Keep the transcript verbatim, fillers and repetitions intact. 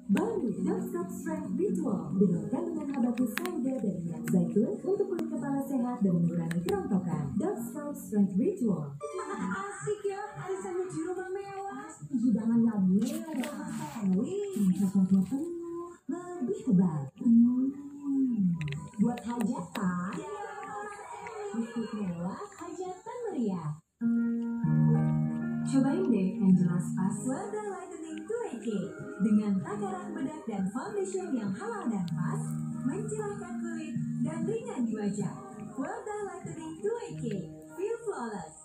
Baru Dark Strength Ritual dengan kandungan habatus sauda dan minyak zaitun untuk kulit kepala sehat dan mengurangi kerontokan. Dark Strength Ritual. Asik ya, arisannya di rumah mewah. Hidangannya mewah, sandwich, coklatnya penuh, lebih tebal. Hmm. Buat hajatan, biskuit mewah, hajatan meriah. Cobain deh yang jelas pas. Wardah Lightening dua K dengan takaran bedak dan foundation yang halal dan pas, mencerahkan kulit dan ringan di wajah. Wardah Lightening dua K, feel flawless.